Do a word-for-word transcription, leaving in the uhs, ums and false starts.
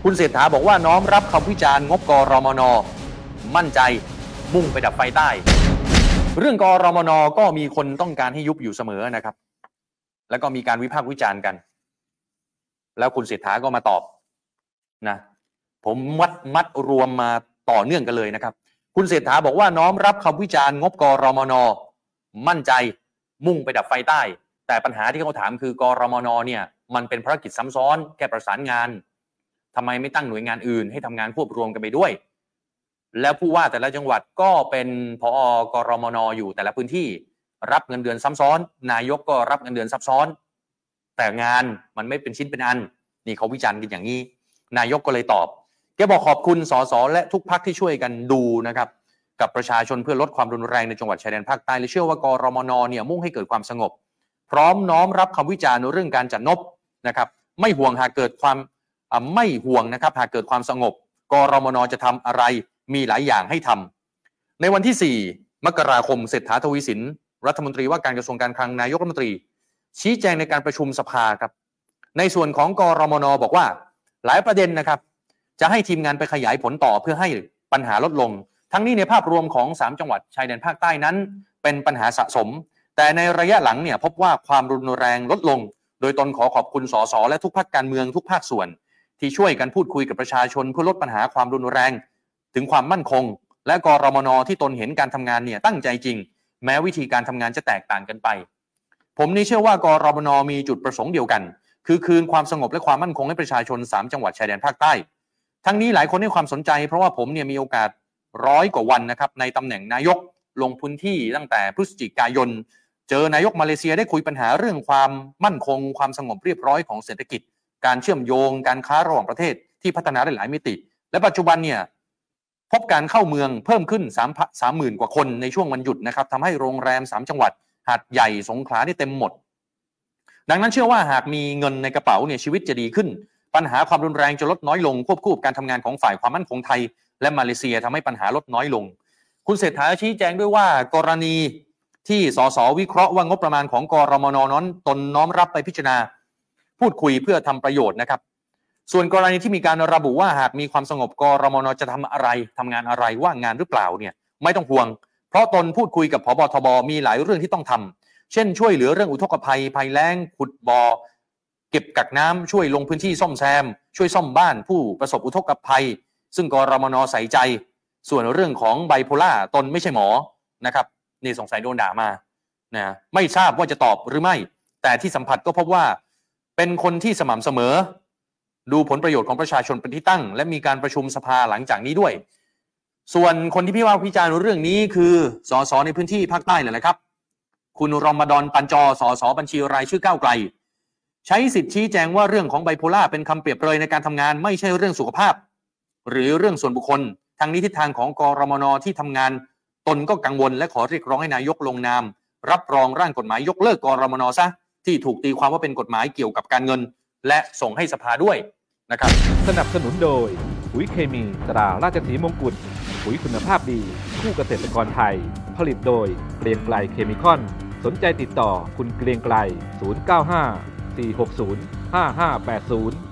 คุณเศรษฐาบอกว่าน้อมรับคำวิจารณ์งบกรมน.มั่นใจมุ่งไปดับไฟใต้เรื่องกรมน.ก็มีคนต้องการให้ยุบอยู่เสมอนะครับแล้วก็มีการวิพากษ์วิจารณ์กันแล้วคุณเศรษฐาก็มาตอบนะผมมัดมัดรวมมาต่อเนื่องกันเลยนะครับคุณเศรษฐาบอกว่าน้อมรับคำวิจารณ์งบกรมน.มั่นใจมุ่งไปดับไฟใต้แต่ปัญหาที่เขาถามคือกรมน.เนี่ยมันเป็นภารกิจซ้ำซ้อนแค่ประสานงานทำไมไม่ตั้งหน่วยงานอื่นให้ทำงานควบรวมกันไปด้วยแล้วผู้ว่าแต่ละจังหวัดก็เป็นผอกรมน.อยู่แต่ละพื้นที่รับเงินเดือนซ้ำซ้อนนายกก็รับเงินเดือนซับซ้อนแต่งานมันไม่เป็นชิ้นเป็นอันนี่เขาวิจารณ์กันอย่างนี้นายกก็เลยตอบแกบอกขอบคุณสสและทุกพรรคที่ช่วยกันดูนะครับกับประชาชนเพื่อลดความรุนแรงในจังหวัดชายแดนภาคใต้และเชื่อว่ากรมน.เนี่ยมุ่งให้เกิดความสงบพร้อมน้อมรับคำวิจารณ์เรื่องการจัดงบนะครับไม่ห่วงหากเกิดความไม่ห่วงนะครับหากเกิดความสงบกรมน.จะทำอะไรมีหลายอย่างให้ทำในวันที่สี่มกราคมเศรษฐาทวีสินรัฐมนตรีว่าการกระทรวงการคลังนายกรัฐมนตรีชี้แจงในการประชุมสภาครับในส่วนของกรมน.บอกว่าหลายประเด็นนะครับจะให้ทีมงานไปขยายผลต่อเพื่อให้ปัญหาลดลงทั้งนี้ในภาพรวมของสามจังหวัดชายแดนภาคใต้นั้นเป็นปัญหาสะสมแต่ในระยะหลังเนี่ยพบว่าความรุนแรงลดลงโดยตนขอขอบคุณสสและทุกภาคการเมืองทุกภาคส่วนที่ช่วยกันพูดคุยกับประชาชนเพื่อลดปัญหาความรุนแรงถึงความมั่นคงและกรมน.ที่ตนเห็นการทำงานเนี่ยตั้งใจจริงแม้วิธีการทำงานจะแตกต่างกันไปผมนี่เชื่อว่ากรมน.มีจุดประสงค์เดียวกันคือคืนความสงบและความมั่นคงให้ประชาชนสามจังหวัดชายแดนภาคใต้ทั้งนี้หลายคนให้ความสนใจเพราะว่าผมเนี่ยมีโอกาสร้อยกว่าวันนะครับในตำแหน่งนายกลงพื้นที่ตั้งแต่พฤศจิกายนเจอนายกมาเลเซียได้คุยปัญหาเรื่องความมั่นคงความสงบเรียบร้อยของเศรษฐกิจการเชื่อมโยงการค้าระหว่างประเทศที่พัฒนาได้หลายมิติและปัจจุบันเนี่ยพบการเข้าเมืองเพิ่มขึ้นสามหมื่นกว่าคนในช่วงวันหยุดนะครับทำให้โรงแรมสามจังหวัดหาดใหญ่สงขลาได้เต็มหมดดังนั้นเชื่อว่าหากมีเงินในกระเป๋าเนี่ยชีวิตจะดีขึ้นปัญหาความรุนแรงจะลดน้อยลงควบคู่กับการทำงานของฝ่ายความมั่นคงไทยและมาเลเซียทำให้ปัญหาลดน้อยลงคุณเศรษฐาชี้แจงด้วยว่ากรณีที่สสวิเคราะห์ว่างบประมาณของกรมน.นั้นตนน้อมรับไปพิจารณาพูดคุยเพื่อทำประโยชน์นะครับส่วนกรณีที่มีการระบุว่าหากมีความสงบกรมน.จะทำอะไรทำงานอะไรว่างงานหรือเปล่าเนี่ยไม่ต้องห่วงเพราะตนพูดคุยกับผบ.ทบ.มีหลายเรื่องที่ต้องทำเช่นช่วยเหลือเรื่องอุทกภัยภัยแล้งขุดบ่อเก็บกักน้ำช่วยลงพื้นที่ซ่อมแซมช่วยซ่อมบ้านผู้ประสบอุทกภัยซึ่งกรมน.ใส่ใจส่วนเรื่องของไบโพล่าตนไม่ใช่หมอนะครับนี่สงสัยโดนด่ามานะไม่ทราบว่าจะตอบหรือไม่แต่ที่สัมผัสก็พบว่าเป็นคนที่สม่ำเสมอดูผลประโยชน์ของประชาชนเป็นที่ตั้งและมีการประชุมสภาหลังจากนี้ด้วยส่วนคนที่พี่ว่าพิจารณ์เรื่องนี้คือสสในพื้นที่ภาคใต้แหละครับคุณรอมฎอนปัญจสสบัญชีรายชื่อก้าวไกลใช้สิทธิ์ชี้แจงว่าเรื่องของไบโพล่าเป็นคำเปรียบเปรยในการทำงานไม่ใช่เรื่องสุขภาพหรือเรื่องส่วนบุคคลทางนี้ทิศทางของกรมน.ที่ทำงานตนก็กังวลและขอเรียกร้องให้นายกลงนามรับรองร่างกฎหมายยกเลิกกรมน.ซะที่ถูกตีความว่าเป็นกฎหมายเกี่ยวกับการเงินและส่งให้สภาด้วยนะครับสนับสนุนโดยปุ๋ยเคมีตราราชสีมงกุฎปุ๋ยคุณภาพดีคู่เกษตรกรไทยผลิตโดยเกรียงไกรเคมีคอนสนใจติดต่อคุณเกรียงไกรศูนย์ เก้า ห้า สี่ หก ศูนย์ ห้า ห้า แปด ศูนย์